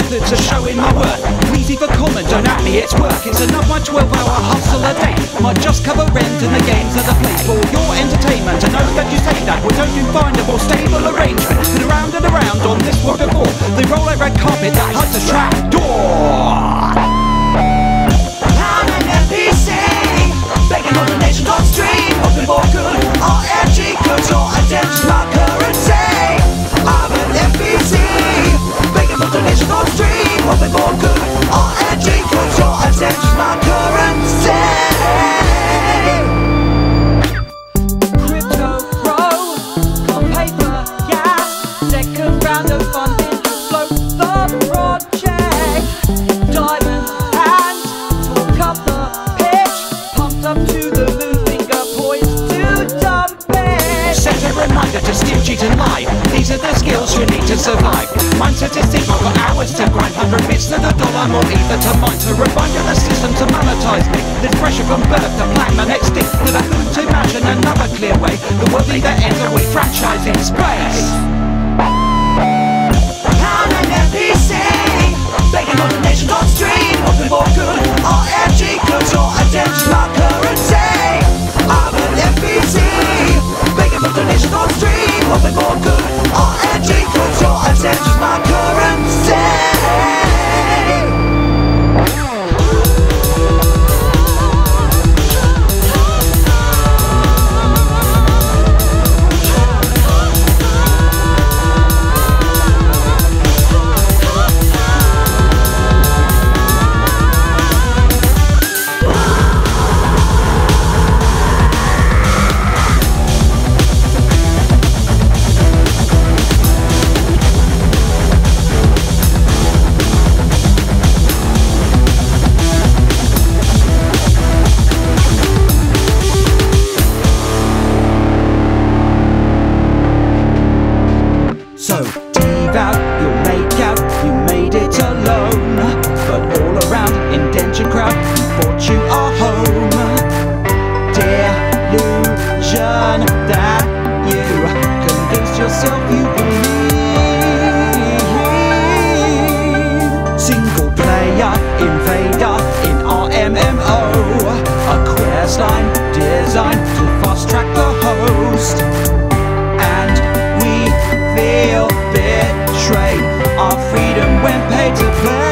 methods of showing my worth. Easy for comment, don't at me, it's work. It's enough my 12-hour hustle a day. Might just cover rent and the games are the place for your entertainment. I know that you say that, well don't you find a more stable arrangement? And around on this waterfall, they roll a red carpet that hides a trap door. I'm an NPC, begging for donations on stream, hoping for good RNG, cause your attention's my currency. I'm an NPC, begging for donations on stream, hoping for good RNG, cause your attention's my currency. Crypto bro, on paper, yeah. Second round of funding to float the project. Diamond hands, talk up the pitch, pumped up to the moon, finger poised to dump it. Set a reminder to steal, cheat and lie. These are the skills you need to survive. Mindset is deep, I've got hours to grind. 100 bits to the dollar, more ether to mine. To remind the system to monetize me. There's pressure from birth to plan my next thing. To the food to imagine another clear way. The world leader ends away, franchise in space. I'm an NPC, begging for donations on stream, hoping for good RNG, cause your attention's my currency. I'm an NPC, begging for donations on stream, hoping for good RNG, cause your attention's my currency. So devout, you'll make out, you made it alone. But all around, indentured crowd, you thought you are home. Delusion that you convinced yourself you believe. Single player, invader in RMMO. A quest line designed to fast track the host. And we feel betrayed. Our freedom went paid to play.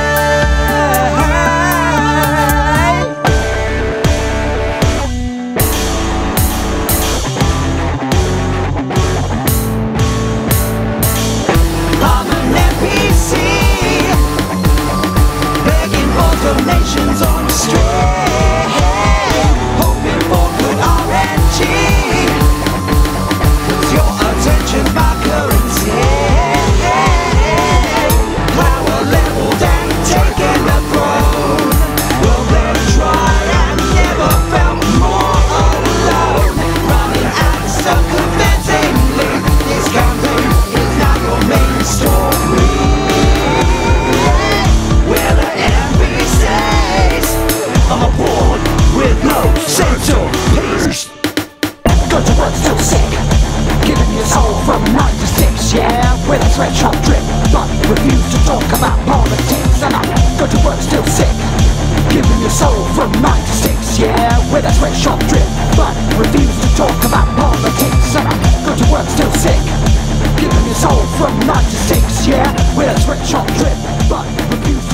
I'm an NPC, begging for donations on the street, hoping for good RNG, cause your attention's my currency. Power leveled and taking the throne. Well, they try and never felt more alone. Running and circumventingly, this campaign is now your main story. We're the NPCs, aboard with no central peace. Go to work still sick, giving your soul from 9 to 6, yeah, with a sweatshop drip, but refuse to talk about politics. And I go to work still sick, giving your soul from 9 to 6, yeah, with a sweatshop drip, but refuse to talk about politics. And I go to work still sick, giving your soul from 9 to 6, yeah, with a sweatshop drip, but refuse to